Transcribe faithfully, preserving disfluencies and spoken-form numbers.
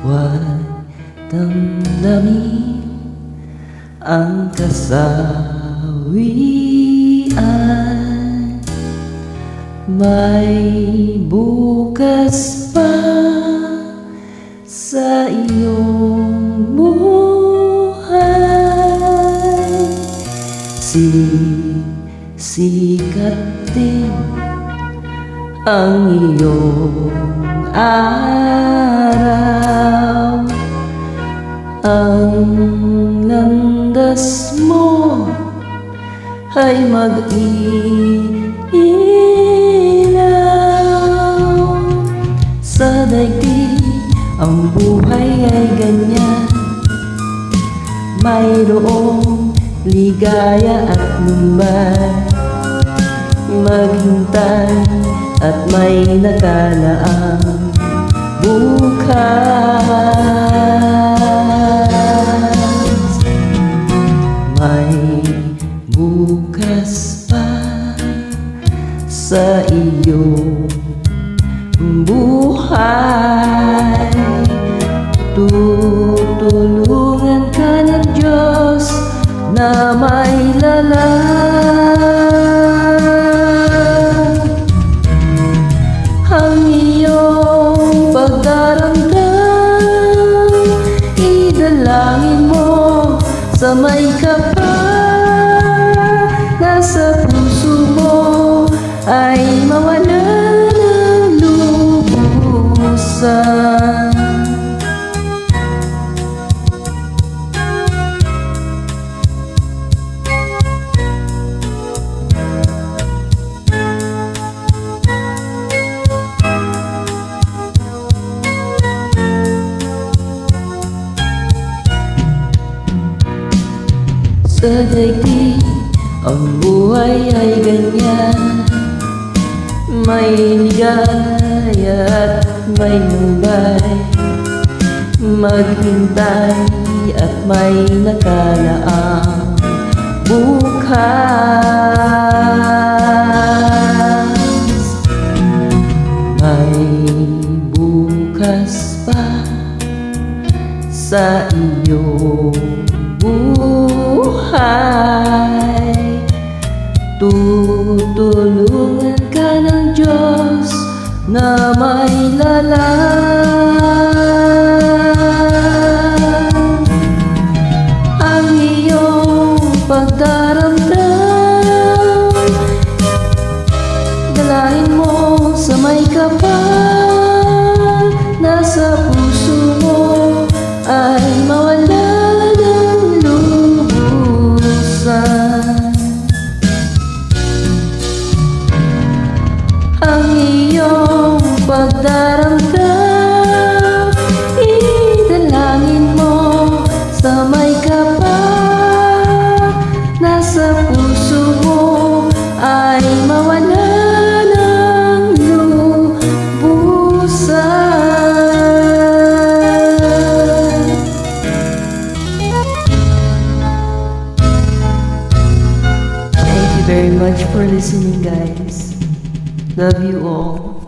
huwag damdamin ang kasawian. May bukas pa sa iyong buhay. Sisikat din ang iyong araw. Ang landas mo ay mag-iilaw. Sa daigdig ang buhay ay ganyan, mayroong ligaya at lumbay. Maghintay at may nakalaang bukas. May bukas pa sa iyong buhay. Tutulungan ka ng Diyos na may lalang. Ang iyong pagdaramdam, idalangin mo sa may kapal. Nasa puso mo ay mawala ng lubusan. Sa daigdig ang buhay ay ganyan, may ligaya at may lumbay. Maghintay at may nakalaang bukas. May bukas pa sa iyong buhay. Tutulungan ka ng Diyos na may lalang. Ang iyong pagdaramdam, dalangin mo sa may kapal. Nasa puso mo ay mawala ng lubusan. Ang iyong pagdaramdam, idalangin mo sa may kapal. Nasa puso mo ay mawala ng lubusan. Thank you very much for listening, guys. Love you all.